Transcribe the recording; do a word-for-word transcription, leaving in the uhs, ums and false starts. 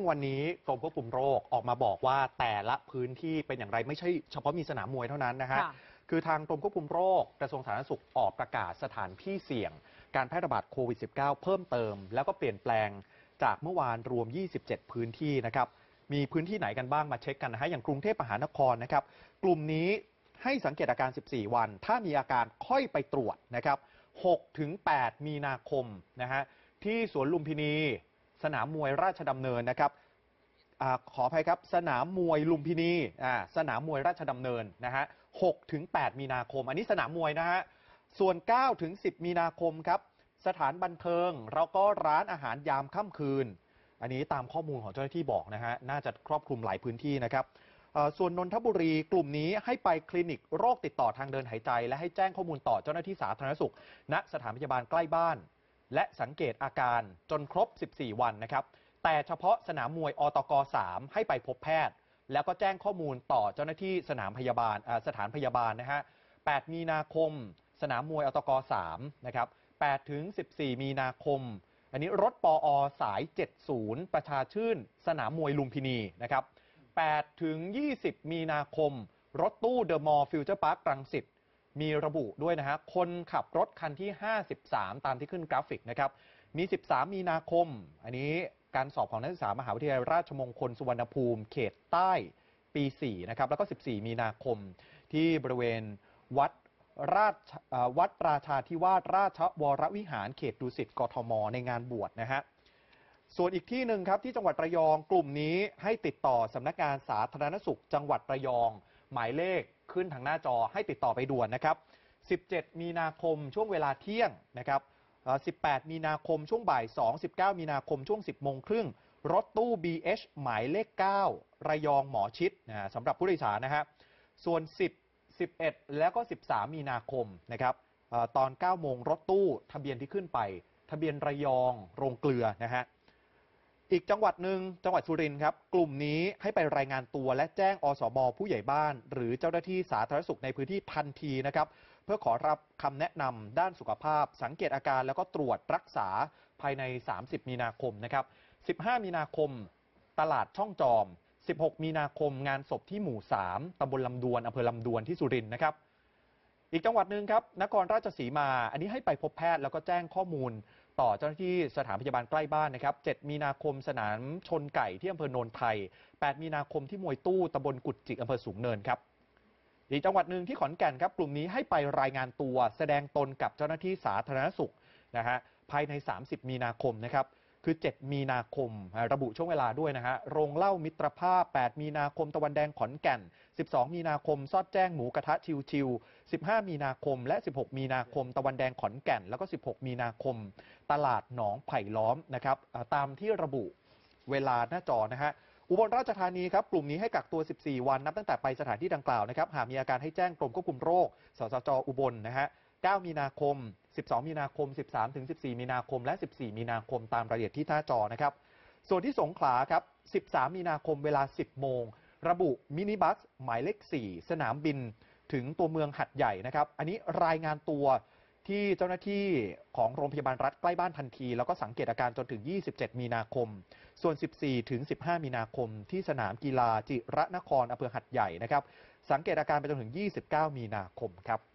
วันนี้กรมควบคุมโรคออกมาบอกว่าแต่ละพื้นที่เป็นอย่างไรไม่ใช่เฉพาะมีสนามมวยเท่านั้นนะฮะคือทางกรมควบคุมโรคกระทรวงสาธารณสุขออกประกาศสถานที่เสี่ยงการแพร่ระบาดโควิด สิบเก้า เพิ่มเติมแล้วก็เปลี่ยนแปลงจากเมื่อวานรวมยี่สิบเจ็ดพื้นที่นะครับมีพื้นที่ไหนกันบ้างมาเช็คกันนะฮะอย่างกรุงเทพมหานครนะครับกลุ่มนี้ให้สังเกตอาการสิบสี่วันถ้ามีอาการค่อยไปตรวจนะครับ หกถึงแปด มีนาคมนะฮะที่สวนลุมพินีสนามมวยราชดำเนินนะครับอขออภัยครับสนามมวยลุมพินีสนามมวยราชดำเนินนะฮะ หกถึงแปด มีนาคมอันนี้สนามมวยนะฮะส่วน เก้าถึงสิบ มีนาคมครับสถานบันเทิงแล้วก็ร้านอาหารยามค่ำคืนอันนี้ตามข้อมูลของเจ้าหน้าที่บอกนะฮะน่าจะครอบคลุมหลายพื้นที่นะครับส่วนนนทบุรีกลุ่มนี้ให้ไปคลินิกโรคติดต่อทางเดินหายใจและให้แจ้งข้อมูลต่อเจ้าหน้าที่สาธารณสุขณสถานพยาบาลใกล้บ้านและสังเกตอาการจนครบสิบสี่วันนะครับแต่เฉพาะสนามมวยอตกสามให้ไปพบแพทย์แล้วก็แจ้งข้อมูลต่อเจ้าหน้าที่สนามพยาบาลสถานพยาบาลนะฮะแปดมีนาคมสนามมวยอตกสามนะครับแปดถึงสิบสี่มีนาคมอันนี้รถปอสายเจ็ดสิบประชาชื่นสนามมวยลุมพินีนะครับแปดถึงยี่สิบมีนาคมรถตู้เดอะมอลล์ฟิวเจอร์พาร์ครังสิตมีระบุด้วยนะฮะคนขับรถคันที่ห้าสิบสามตามที่ขึ้นกราฟิกนะครับมีสิบสามมีนาคมอันนี้การสอบของนักศึกษามหาวิทยาลัยราชมงคลสุวรรณภูมิเขตใต้ปีสี่นะครับแล้วก็สิบสี่มีนาคมที่บริเวณวัดราชวัดราชาธิวาสราชวรวิหารเขตดุสิตกทมในงานบวชนะฮะส่วนอีกที่หนึ่งครับที่จังหวัดระยองกลุ่มนี้ให้ติดต่อสำนักงานสาธารณสุขจังหวัดระยองหมายเลขขึ้นทางหน้าจอให้ติดต่อไปด่วนนะครับสิบเจ็ดมีนาคมช่วงเวลาเที่ยงนะครับสิบแปดมีนาคมช่วงบ่ายสอง สิบเก้ามีนาคมช่วงสิบโมงครึ่งรถตู้ บี เอช หมายเลขเก้าระยองหมอชิดนะสำหรับผู้โดยสารนะฮะส่วนสิบ สิบเอ็ดแล้วก็สิบสามมีนาคมนะครับตอนเก้าโมงรถตู้ทะเบียนที่ขึ้นไปทะเบียนระยองโรงเกลือนะฮะอีกจังหวัดหนึ่งจังหวัดสุรินทร์ครับกลุ่มนี้ให้ไปรายงานตัวและแจ้งอสมผู้ใหญ่บ้านหรือเจ้าหน้าที่สาธารณสุขในพื้นที่ทันทีนะครับเพื่อขอรับคำแนะนำด้านสุขภาพสังเกตอาการแล้วก็ตรวจรักษาภายในสามสิบมีนาคมนะครับสิบห้ามีนาคมตลาดช่องจอมสิบหกมีนาคมงานศพที่หมู่สามตำบลลำดวนอำเภอลำดวนที่สุรินทร์นะครับอีกจังหวัดหนึ่งครับนครราชสีมาอันนี้ให้ไปพบแพทย์แล้วก็แจ้งข้อมูลต่อเจ้าหน้าที่สถานพยาบาลใกล้บ้านนะครับเจ็ดมีนาคมสนามชนไก่ที่อำเภอโนนไทยแปดมีนาคมที่มวยตู้ตำบลกุดจิกอำเภอสูงเนินครับอีกจังหวัดหนึ่งที่ขอนแก่นครับกลุ่มนี้ให้ไปรายงานตัวแสดงตนกับเจ้าหน้าที่สาธารณสุขนะฮะภายในสามสิบมีนาคมนะครับคือเจ็ดมีนาคมระบุช่วงเวลาด้วยนะฮะโรงเหล้ามิตรภาพแปดมีนาคมตะวันแดงขอนแก่นสิบสองมีนาคมซอดแจ้งหมูกระทะชิวๆสิบห้ามีนาคมและสิบหกมีนาคมตะวันแดงขอนแก่นแล้วก็สิบหกมีนาคมตลาดหนองไผ่ล้อมนะครับตามที่ระบุเวลาหน้าจอนะฮะอุบลราชธานีครับกลุ่มนี้ให้กักตัวสิบสี่วันนับตั้งแต่ไปสถานที่ดังกล่าวนะครับหากมีอาการให้แจ้งกรมควบคุมโรคสสจอุบลนะฮะเก้ามีนาคมสิบสองมีนาคมสิบสามถึงสิบสี่มีนาคมและสิบสี่มีนาคมตามรายละเอียดที่หน้าจอนะครับส่วนที่สงขลาครับสิบสามมีนาคมเวลาสิบโมงระบุมินิบัสหมายเลขสี่สนามบินถึงตัวเมืองหัดใหญ่นะครับอันนี้รายงานตัวที่เจ้าหน้าที่ของโรงพยาบาลรัฐใกล้บ้านทันทีแล้วก็สังเกตอาการจนถึงยี่สิบเจ็ดมีนาคมส่วนสิบสี่ถึงสิบห้ามีนาคมที่สนามกีฬาจิระนครอำเภอหัดใหญ่นะครับสังเกตอาการไปจนถึงยี่สิบเก้ามีนาคมครับ